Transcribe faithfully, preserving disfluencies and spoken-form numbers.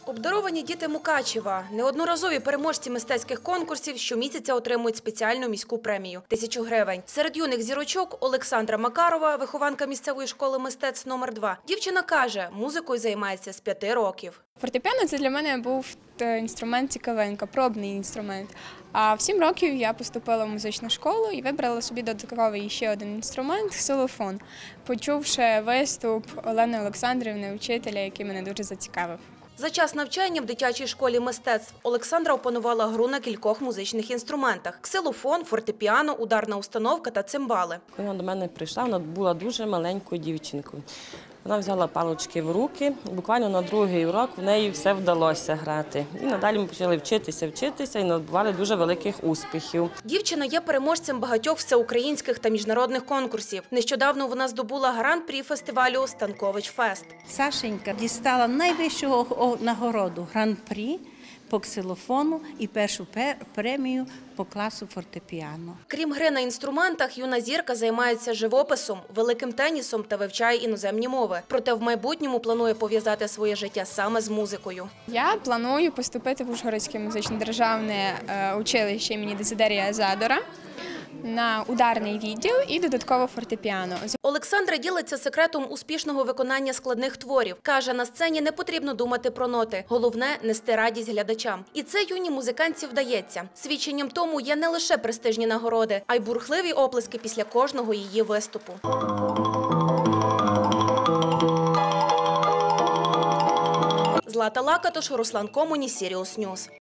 Обдаровані діти Мукачева, неодноразові переможці мистецьких конкурсів, щомісяця отримують спеціальну міську премію – тисячу гривень. Серед юних зірочок – Олександра Макарова, вихованка місцевої школи мистецтв номер два. Дівчина каже, музикою займається з п'яти років. Фортепіано – це для мене був інструмент цікавенька, пробний інструмент. А в сім років я поступила в музичну школу і вибрала собі додатковий ще один інструмент – ксилофон, почувши виступ Олени Олександрівни, вчителя, який мене дуже зацікавив. За час навчання в дитячій школі мистецтв Олександра опанувала гру на кількох музичних інструментах – ксилофон, фортепіано, ударна установка та цимбали. Коли вона до мене прийшла, вона була дуже маленькою дівчинкою. Вона взяла палички в руки, буквально на другий урок в неї все вдалося грати. І надалі ми почали вчитися, вчитися і набували дуже великих успіхів. Дівчина є переможцем багатьох всеукраїнських та міжнародних конкурсів. Нещодавно вона здобула гран-прі фестивалю «Станкович-фест». Сашенька дістала найвищу нагороду – гран-прі по ксилофону і першу премію по класу фортепіано. Крім гри на інструментах, юна зірка займається живописом, великим тенісом та вивчає іноземні мови. Проте в майбутньому планує пов'язати своє життя саме з музикою. Я планую поступити в Ужгородське музично-державне училище імені Дезидерія Задора на ударний відділ і додатково фортепіано. Олександра ділиться секретом успішного виконання складних творів. Каже, на сцені не потрібно думати про ноти. Головне – нести радість глядачам. І це юній музикантці вдається. Свідченням тому є не лише престижні нагороди, а й бурхливі оплески після кожного її виступу. Злата Лакатош, Руслан Комуні, Сіріус Ньюс.